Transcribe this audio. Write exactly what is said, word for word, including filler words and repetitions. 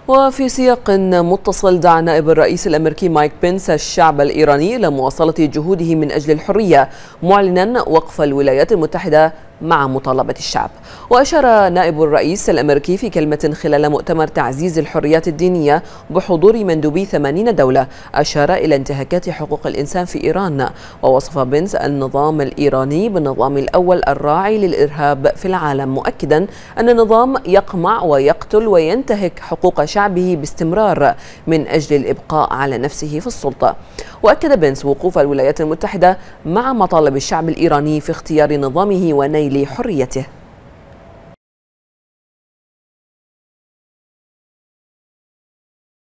وفي سياق متصل، دعا نائب الرئيس الأمريكي مايك بنس الشعب الإيراني إلى مواصلة جهوده من أجل الحرية، معلنا وقف الولايات المتحدة مع مطالبة الشعب. وأشار نائب الرئيس الأمريكي في كلمة خلال مؤتمر تعزيز الحريات الدينية بحضور مندوبي ثمانين دولة، أشار إلى انتهاكات حقوق الإنسان في إيران. ووصف بنس النظام الإيراني بالنظام الأول الراعي للإرهاب في العالم، مؤكدا أن النظام يقمع ويقتل وينتهك حقوق شعبه باستمرار من أجل الإبقاء على نفسه في السلطة. وأكد بنس وقوف الولايات المتحدة مع مطالب الشعب الإيراني في اختيار نظامه ونيل حريته.